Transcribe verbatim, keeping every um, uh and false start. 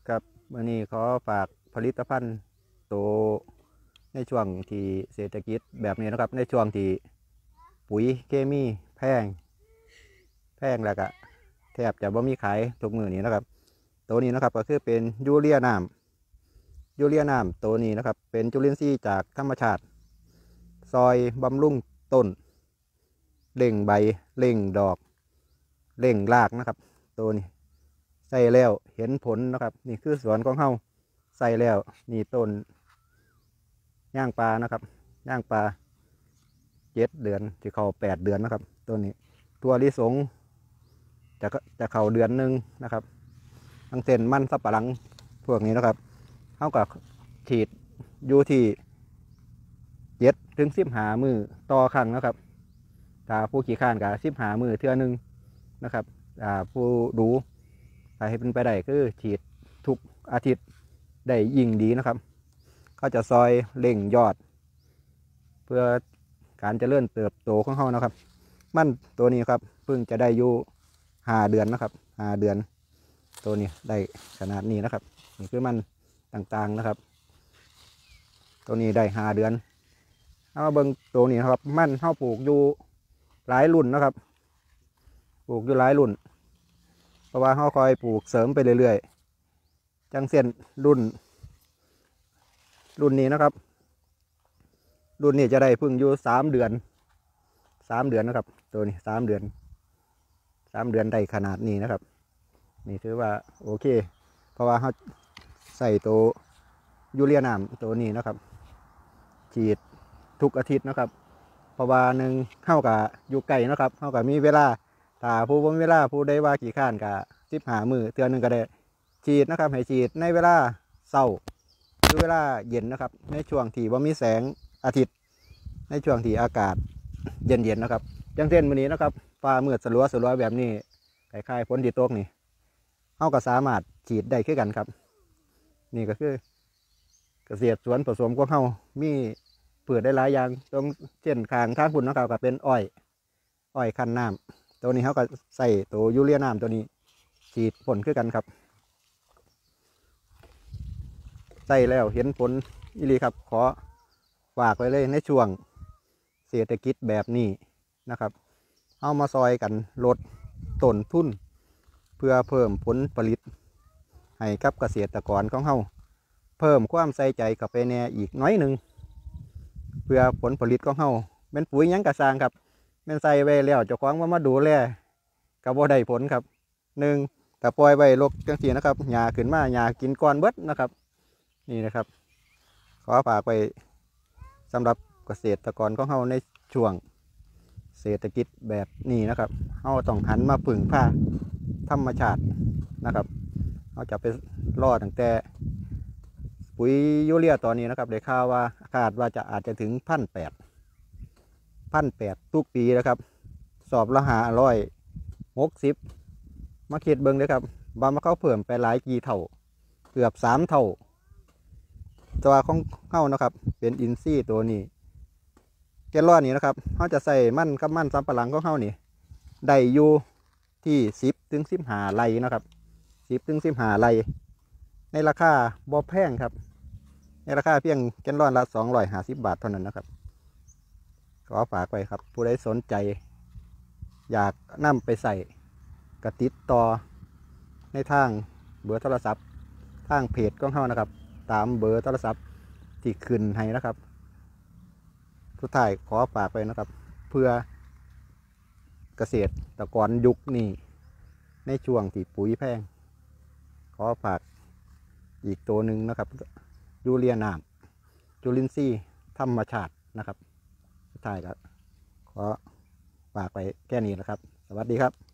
ครับวันนี้ขอฝากผลิตภัณฑ์ตัวในช่วงที่เศรษฐกิจแบบนี้นะครับในช่วงที่ปุ๋ยเคมีแพงแพงแล้วก็แทบจะบ่มีขายทุกมือนี้นะครับตัวนี้นะครับก็คือเป็นยูเรียน้ำยูเรียน้ำตัวนี้นะครับเป็นจุลินทรีย์จากธรรมชาติซอยบำรุงต้นเล่งใบเล่งดอกเล่งรากนะครับตัวนี้ใส่แล้วเห็นผลนะครับนี่คือสวนของเฮาใส่แล้วนี่ต้นย่างปลานะครับย่างปลาเจ็ดเดือนที่เขาแปดเดือนนะครับตัวนี้ตัวลิสงจะจะเข่าเดือนหนึ่งนะครับทั้งเส้นมันสับปะหลังพวกนี้นะครับเท่ากับฉีดอยู่ที่เจ็ดถึงสิบหามือต่อครั้งนะครับถ้าผู้ขี่ข้านกับสิบหามือเท่านึงนะครับถ้าผู้ดูถ้าให้เป็นไปได้คือฉีดทุกอาทิตย์ได้ยิ่งดีนะครับเขาจะซอยเล่งยอดเพื่อการเจริญเติบโตของเขานะครับมันตัวนี้ครับเพิ่งจะได้อยู่ห้าเดือนนะครับห้าเดือนตัวนี้ได้ขนาดนี้นะครับนี่คือมันต่างๆนะครับตัวนี้ได้ห้าเดือนเอามาเบิ่งตัวนี้นะครับมันเข้าปลูกอยู่หลายรุ่นนะครับปลูกอยู่หลายรุ่นเพราะว่าเขาคอยปลูกเสริมไปเรื่อยๆจังเส้นรุ่นรุ่นนี้นะครับรุ่นนี้จะได้พึ่งอยู่สามเดือนสามเดือนนะครับตัวนี้สามเดือนสามเดือนได้ขนาดนี้นะครับนี่ถือว่าโอเคเพราะว่าเขาใส่ตัวยูเรียน้ำตัวนี้นะครับฉีดทุกอาทิตย์นะครับเพราะว่าหนึ่งเข้ากับอยู่ไก่นะครับเข้ากับมีเวลาถ้าผู้บ่มีเวลาผู้ได้ว่ากี่ข้านกับสิบหามือเตือนหนึ่งก็ได้ฉีดนะครับให้ฉีดในเวลาเช้าหรือเวลาเย็นนะครับในช่วงที่ว่ามีแสงอาทิตย์ในช่วงที่อากาศเย็นๆนะครับจังเช่นมื้อนี้นะครับฟ้ามืดสลัวสลัวแบบนี้คล้ายๆฝนที่ตกนี่เขาก็สามารถฉีดได้ขึ้นกันครับนี่ก็คือเกษตรสวนผสมของเขามีพืชได้หลายอย่างตรงเช่นข้างทางพุ่นนะครับก็เป็นอ้อยอ้อยคั้นน้ำตัวนี้เขาก็ใส่ตัวยูเรียน้ำตัวนี้ฉีดผลขึ้นกันครับใส่แล้วเห็นผลอีหลีครับขอฝากไว้เลยในช่วงเศรษฐกิจแบบนี้นะครับเอามาซอยกันลดต้นทุนเพื่อเพิ่มผลผลิตให้กับเกษตรกรของเฮาเพิ่มความใส่ใจกับไปแน่อีกน้อยหนึ่งเพื่อผลผลิตของเฮาเป็นปุ๋ยยังกระซางครับเป็นใส่ไว้แล้วเจ้าของว่ามาดูแลกับบ่ได้ผลครับหนึ่งแต่ปล่อยไว้รกจังสีนะครับหญ้าขึ้นมาหญ้ากินก้อนเบิดนะครับนี่นะครับขอฝากไปสำหรับเกษตรกรของเฮาในช่วงเศรษฐกิจแบบนี้นะครับเฮาต้องหันมาพึ่งพาธรรมชาตินะครับเราจะไปรอตั้งแต่ปุ๋ยยูเรียตอนนี้นะครับได้ข่าวว่าคาดว่าจะอาจจะถึงพันแปดพันแปดทุกปีนะครับสอบละหาร้อยหกสิบมาคิดเบิ้งเลยครับบามาเข้าเพิ่มไปหลายกี่เท่าเกือบสามเท่าตัวของเข้านะครับเป็นอินทรีย์ตัวนี้แกลลอนนี้นะครับเขาจะใส่มันกับมันสำปะหลังของเขานี่ได้อยู่ที่สิบถึงสิบหาไร่นะครับสิบถึงสิบหาไร่ในราคาบ่แพงครับในราคาเพียงแกลลอนละสองร้อยห้าสิบบาทเท่านั้นนะครับขอฝากไว้ครับผู้ใดสนใจอยากนำไปใส่กระติดต่อในทางเบอร์โทรศัพท์ทางเพจของเขานะครับตามเบอร์โทรศัพท์ที่ขึ้นให้นะครับสุดท้ายขอฝากไปนะครับเพื่อเกษตรกรยุคนี้ในช่วงที่ปุ๋ยแพงขอฝากอีกตัวหนึ่งนะครับยูเรียน้ำจุลินทรีย์ธรรมชาตินะครับสุดท้ายครับขอฝากไปแค่นี้นะครับสวัสดีครับ